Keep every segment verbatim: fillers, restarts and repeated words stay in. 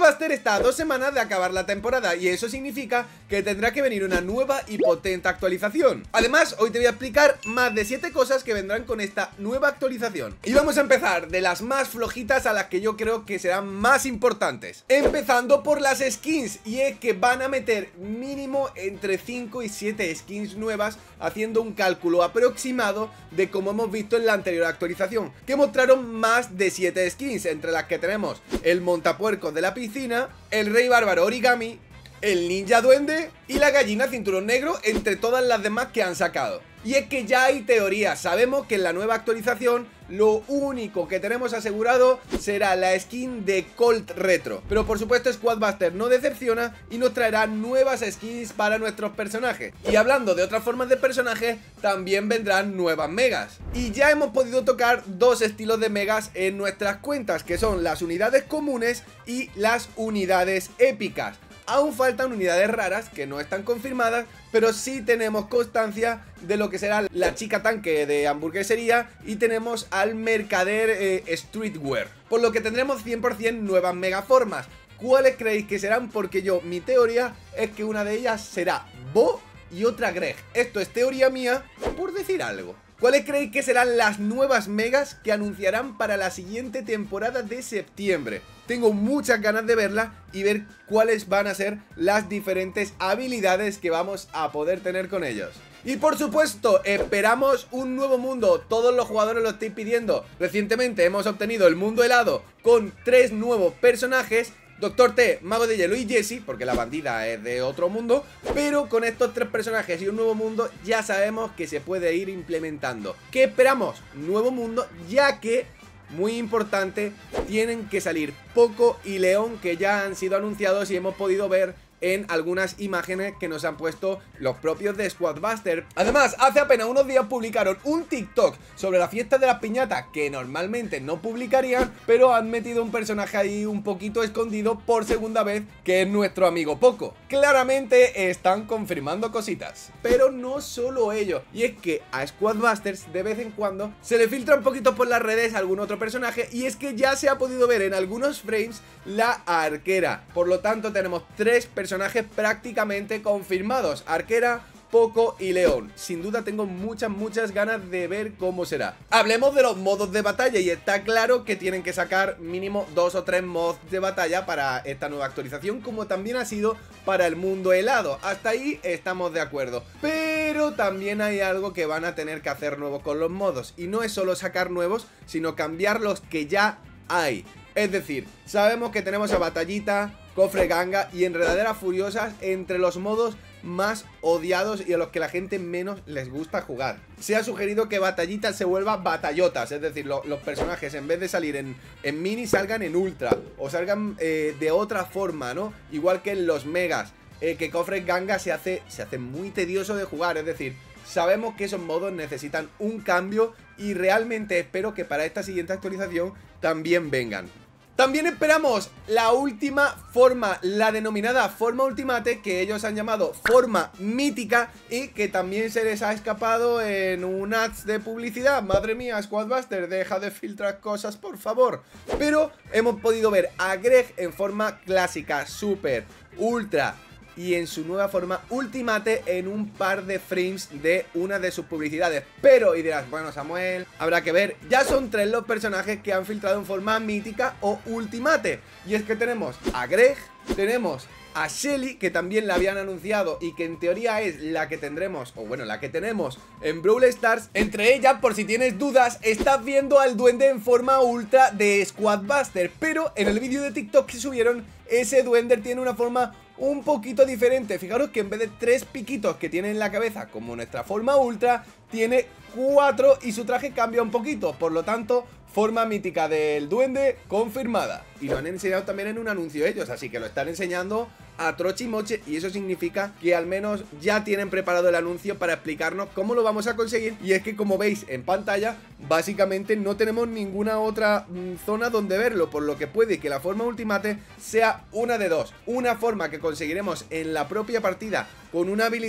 Squadbuster está a dos semanas de acabar la temporada y eso significa que tendrá que venir una nueva y potente actualización. Además, hoy te voy a explicar más de siete cosas que vendrán con esta nueva actualización. Y vamos a empezar de las más flojitas a las que yo creo que serán más importantes. Empezando por las skins, y es que van a meter mínimo entre cinco y siete skins nuevas, haciendo un cálculo aproximado de como hemos visto en la anterior actualización, que mostraron más de siete skins, entre las que tenemos el montapuercos de la piscina, el rey bárbaro origami, el ninja duende y la gallina cinturón negro, entre todas las demás que han sacado. Y es que ya hay teorías, sabemos que en la nueva actualización lo único que tenemos asegurado será la skin de Colt Retro. Pero por supuesto Squadbuster no decepciona y nos traerá nuevas skins para nuestros personajes. Y hablando de otras formas de personajes, también vendrán nuevas megas. Y ya hemos podido tocar dos estilos de megas en nuestras cuentas, que son las unidades comunes y las unidades épicas. Aún faltan unidades raras que no están confirmadas, pero sí tenemos constancia de lo que será la chica tanque de hamburguesería y tenemos al mercader eh, streetwear, por lo que tendremos cien por cien nuevas megaformas. ¿Cuáles creéis que serán? Porque yo, mi teoría es que una de ellas será Bo y otra Greg. Esto es teoría mía, por decir algo. ¿Cuáles creéis que serán las nuevas megas que anunciarán para la siguiente temporada de septiembre? Tengo muchas ganas de verla y ver cuáles van a ser las diferentes habilidades que vamos a poder tener con ellos. Y por supuesto, esperamos un nuevo mundo, todos los jugadores lo estáis pidiendo. Recientemente hemos obtenido el mundo helado con tres nuevos personajes: Doctor T, Mago de Hielo y Jessie, porque la bandida es de otro mundo. Pero con estos tres personajes y un nuevo mundo ya sabemos que se puede ir implementando. ¿Qué esperamos? Nuevo mundo, ya que, muy importante, tienen que salir Poco y León, que ya han sido anunciados y hemos podido ver en algunas imágenes que nos han puesto los propios de Squadbuster. Además, hace apenas unos días publicaron un TikTok sobre la fiesta de las piñatas, que normalmente no publicarían, pero han metido un personaje ahí un poquito escondido por segunda vez, que es nuestro amigo Poco. Claramente están confirmando cositas. Pero no solo ello, y es que a Squadbusters de vez en cuando se le filtra un poquito por las redes algún otro personaje, y es que ya se ha podido ver en algunos frames la arquera. Por lo tanto tenemos tres personajes personajes prácticamente confirmados: Arquera, Poco y León. Sin duda tengo muchas, muchas ganas de ver cómo será. Hablemos de los modos de batalla, y está claro que tienen que sacar mínimo dos o tres mods de batalla para esta nueva actualización, como también ha sido para el mundo helado. Hasta ahí estamos de acuerdo. Pero también hay algo que van a tener que hacer nuevo con los modos, y no es solo sacar nuevos, sino cambiar los que ya hay. Es decir, sabemos que tenemos a Batallita, Cofre Ganga y Enredaderas Furiosas entre los modos más odiados y a los que la gente menos les gusta jugar. Se ha sugerido que Batallita se vuelva Batallotas, es decir, lo, los personajes en vez de salir en, en mini salgan en ultra, o salgan eh, de otra forma, ¿no? Igual que en los megas, eh, que Cofre Ganga se hace, se hace muy tedioso de jugar, es decir, sabemos que esos modos necesitan un cambio y realmente espero que para esta siguiente actualización también vengan. También esperamos la última forma, la denominada forma ultimate, que ellos han llamado forma mítica, y que también se les ha escapado en un ads de publicidad. Madre mía, Squadbuster, deja de filtrar cosas, por favor. Pero hemos podido ver a Greg en forma clásica, super, ultra y en su nueva forma ultimate en un par de frames de una de sus publicidades. Pero, y dirás, bueno, Samuel, habrá que ver. Ya son tres los personajes que han filtrado en forma mítica o ultimate, y es que tenemos a Greg, tenemos a Shelly, que también la habían anunciado y que en teoría es la que tendremos, o bueno, la que tenemos en Brawl Stars. Entre ellas, por si tienes dudas, estás viendo al duende en forma ultra de Squadbuster, pero en el vídeo de TikTok que subieron, ese duende tiene una forma un poquito diferente. Fijaros que en vez de tres piquitos que tiene en la cabeza como nuestra forma ultra, tiene cuatro y su traje cambia un poquito. Por lo tanto, forma mítica del duende confirmada. Y lo han enseñado también en un anuncio ellos, así que lo están enseñando a troche y moche, y eso significa que al menos ya tienen preparado el anuncio para explicarnos cómo lo vamos a conseguir. Y es que, como veis en pantalla, básicamente no tenemos ninguna otra mmm, zona donde verlo, por lo que puede que la forma ultimate sea una de dos: una forma que conseguiremos en la propia partida con una habilidad,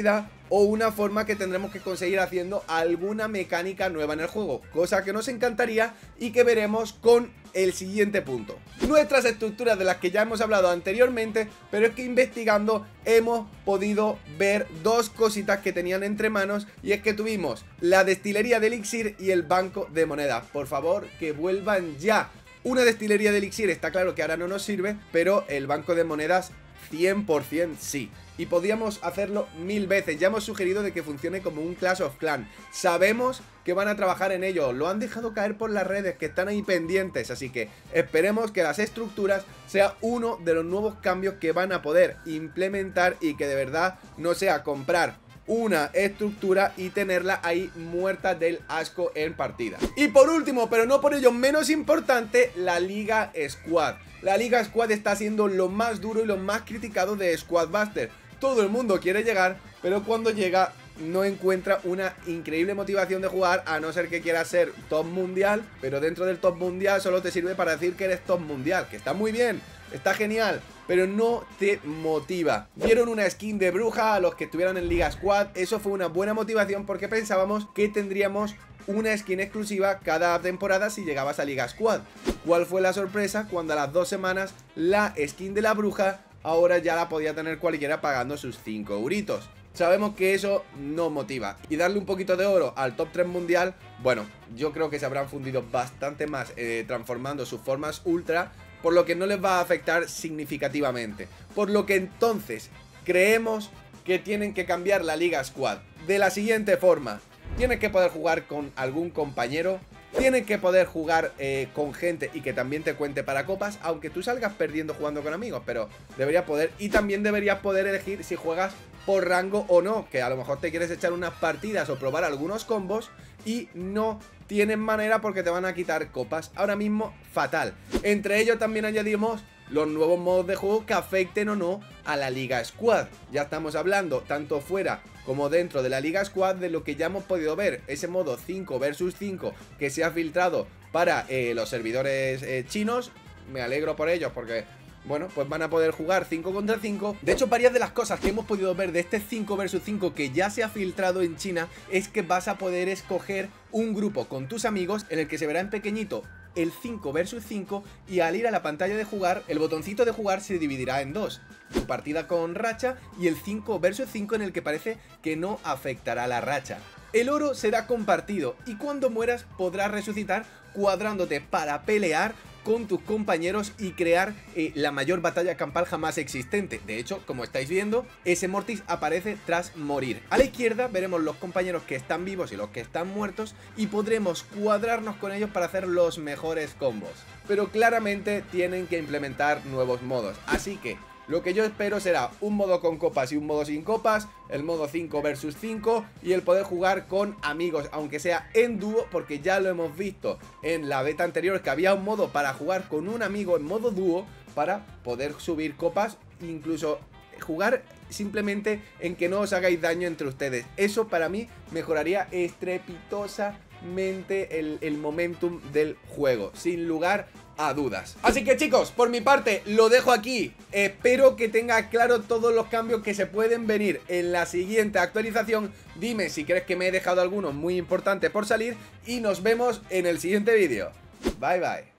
o una forma que tendremos que conseguir haciendo alguna mecánica nueva en el juego, cosa que nos encantaría y que veremos con el siguiente punto. Nuestras estructuras, de las que ya hemos hablado anteriormente, pero es que investigando hemos podido ver dos cositas que tenían entre manos, y es que tuvimos la destilería de elixir y el banco de monedas. Por favor, que vuelvan ya. Una destilería de elixir está claro que ahora no nos sirve, pero el banco de monedas cien por cien sí. Y podríamos hacerlo mil veces. Ya hemos sugerido de que funcione como un Clash of Clans. Sabemos que van a trabajar en ello. Lo han dejado caer por las redes, que están ahí pendientes. Así que esperemos que las estructuras sea uno de los nuevos cambios que van a poder implementar, y que de verdad no sea comprar una estructura y tenerla ahí muerta del asco en partida. Y por último, pero no por ello menos importante, la Liga Squad. La Liga Squad está siendo lo más duro y lo más criticado de Squadbuster. Todo el mundo quiere llegar, pero cuando llega no encuentra una increíble motivación de jugar, a no ser que quieras ser top mundial, pero dentro del top mundial solo te sirve para decir que eres top mundial, que está muy bien, está genial, pero no te motiva. Vieron una skin de bruja a los que estuvieran en Liga Squad, eso fue una buena motivación porque pensábamos que tendríamos una skin exclusiva cada temporada si llegabas a Liga Squad. ¿Cuál fue la sorpresa? Cuando a las dos semanas la skin de la bruja ahora ya la podía tener cualquiera pagando sus cinco euritos. Sabemos que eso no motiva, y darle un poquito de oro al top tres mundial, bueno, yo creo que se habrán fundido bastante más eh, transformando sus formas ultra, por lo que no les va a afectar significativamente. Por lo que entonces creemos que tienen que cambiar la Liga Squad de la siguiente forma. Tienes que poder jugar con algún compañero, tienes que poder jugar eh, con gente y que también te cuente para copas, aunque tú salgas perdiendo jugando con amigos, pero deberías poder. Y también deberías poder elegir si juegas por rango o no, que a lo mejor te quieres echar unas partidas o probar algunos combos y no tienes manera porque te van a quitar copas. Ahora mismo, fatal. Entre ellos también añadimos los nuevos modos de juego que afecten o no a la Liga Squad. Ya estamos hablando, tanto fuera como dentro de la Liga Squad, de lo que ya hemos podido ver. Ese modo cinco versus cinco que se ha filtrado para eh, los servidores eh, chinos. Me alegro por ellos porque, bueno, pues van a poder jugar cinco contra cinco. De hecho, varias de las cosas que hemos podido ver de este cinco versus cinco que ya se ha filtrado en China es que vas a poder escoger un grupo con tus amigos en el que se verá en pequeñito el cinco versus cinco, y al ir a la pantalla de jugar, el botoncito de jugar se dividirá en dos: tu partida con racha y el cinco versus cinco, en el que parece que no afectará la racha. El oro será compartido y cuando mueras podrás resucitar cuadrándote para pelear con tus compañeros y crear eh, la mayor batalla campal jamás existente. De hecho, como estáis viendo, ese Mortis aparece tras morir. A la izquierda veremos los compañeros que están vivos y los que están muertos, y podremos cuadrarnos con ellos para hacer los mejores combos. Pero claramente tienen que implementar nuevos modos, así que lo que yo espero será un modo con copas y un modo sin copas, el modo cinco versus cinco y el poder jugar con amigos, aunque sea en dúo, porque ya lo hemos visto en la beta anterior que había un modo para jugar con un amigo en modo dúo para poder subir copas, incluso jugar simplemente en que no os hagáis daño entre ustedes. Eso para mí mejoraría estrepitosamente el, el momentum del juego, sin lugar a dudas. Así que chicos, por mi parte lo dejo aquí. Espero que tenga claro todos los cambios que se pueden venir en la siguiente actualización. Dime si crees que me he dejado alguno muy importante por salir y nos vemos en el siguiente vídeo. Bye bye.